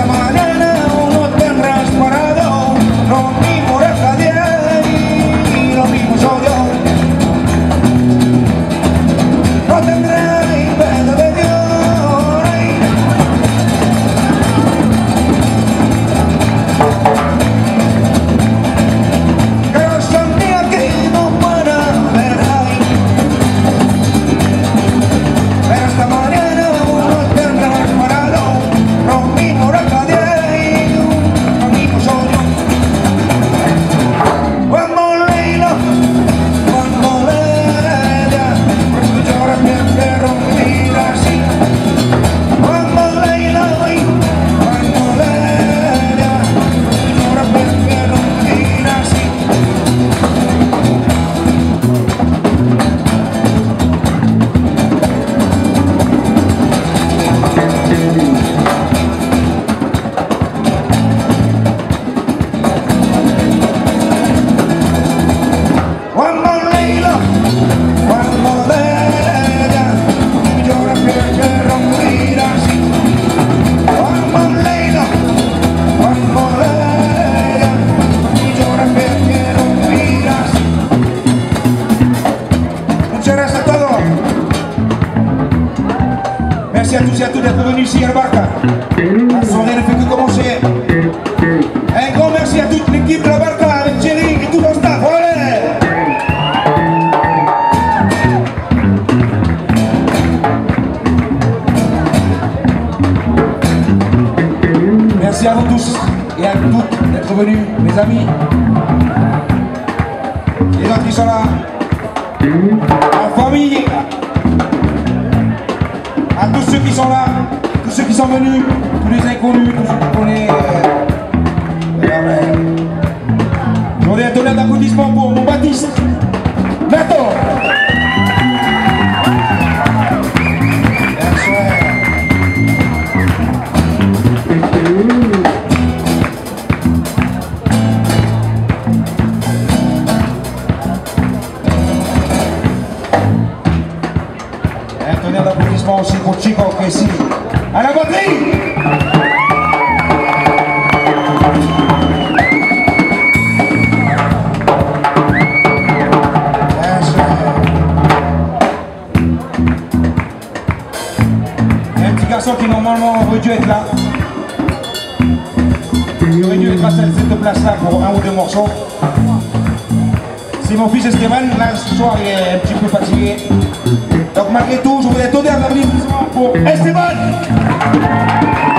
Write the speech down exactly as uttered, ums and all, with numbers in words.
Merci à tous et à toutes d'être venus ici à la Barca. La soirée ne fait que commencer. Un grand merci à toute l'équipe de la Barca avec Thierry et tout le staff. Allez! Merci à vous tous et à toutes d'être venus, mes amis. Les gens qui sont là, la famille. À tous ceux qui sont là, tous ceux qui sont venus, tous les inconnus, tous ceux qui connaissent. Euh, Je voudrais donner un applaudissement pour mon Baptiste. Nato. Donnez un applaudissement aussi pour Chico qui est ici à la batterie. Il y a un petit garçon qui normalement aurait dû être là. Il aurait dû être à cette place-là pour un ou deux morceaux. C'est mon fils Esteban, là ce soir il est un petit peu fatigué. Donc malgré tout, je voudrais donner un applaudissement pour Esteban.